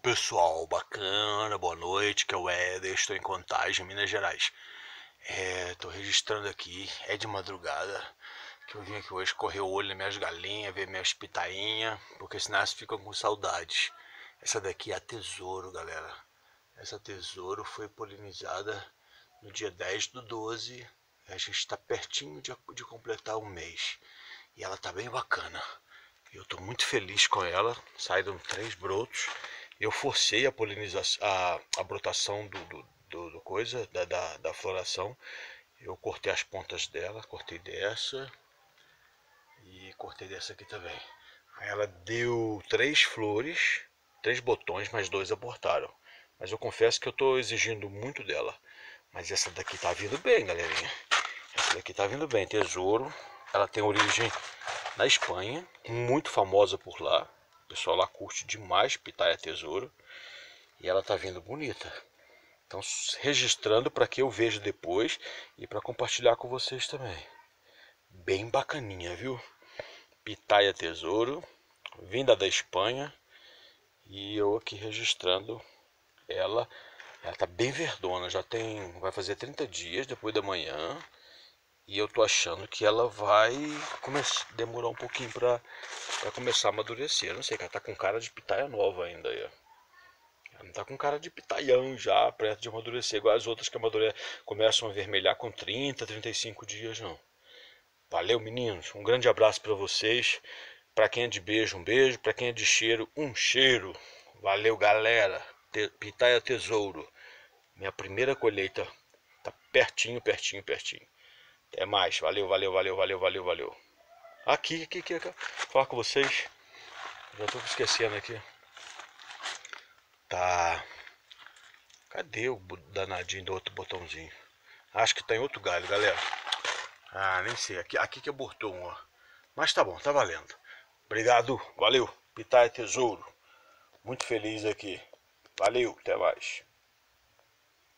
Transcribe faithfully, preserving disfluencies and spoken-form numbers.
pessoal, bacana, boa noite, que é o Éder, estou em Contagem, Minas Gerais. É, tô registrando aqui, é de madrugada, que eu vim aqui hoje correr o olho nas minhas galinhas, ver minhas pitainhas, porque senão elas ficam com saudades. Essa daqui é a Tesouro, galera. Essa Tesouro foi polinizada no dia dez do doze, a gente está pertinho de, de completar um mês. E ela tá bem bacana. Eu estou muito feliz com ela, saíram três brotos. Eu forcei a polinização, a, a brotação do, do, do, do coisa, da, da, da floração. Eu cortei as pontas dela, cortei dessa e cortei dessa aqui também. Ela deu três flores, três botões, mas dois abortaram. Mas eu confesso que eu estou exigindo muito dela. Mas essa daqui tá vindo bem, galerinha. Essa daqui tá vindo bem, Tesouro. Ela tem origem na Espanha, muito famosa por lá. O pessoal lá curte demais pitaia Tesouro. E ela tá vindo bonita. Então, registrando para que eu veja depois e para compartilhar com vocês também. Bem bacaninha, viu? Pitaia Tesouro, vinda da Espanha. E eu aqui registrando ela. Ela tá bem verdona, já tem, vai fazer trinta dias depois da manhã. E eu tô achando que ela vai começar, demorar um pouquinho pra, pra começar a amadurecer. Eu não sei, que ela tá com cara de pitaia nova ainda. Aí. Ela não tá com cara de pitaião já, perto de amadurecer, igual as outras que amadure... começam a vermelhar com trinta, trinta e cinco dias, não. Valeu, meninos. Um grande abraço pra vocês. Pra quem é de beijo, um beijo. Pra quem é de cheiro, um cheiro. Valeu, galera. Te... Pitaia Tesouro. Minha primeira colheita tá pertinho, pertinho, pertinho. Até mais. Valeu, valeu, valeu, valeu, valeu, valeu. Aqui, aqui, aqui, aqui. Falar com vocês. Já tô esquecendo aqui. Tá. Cadê o danadinho do outro botãozinho? Acho que tá em outro galho, galera. Ah, nem sei. Aqui, aqui que abortou um, ó. Mas tá bom, tá valendo. Obrigado, valeu. Pitaia Tesouro. Muito feliz aqui. Valeu, até mais.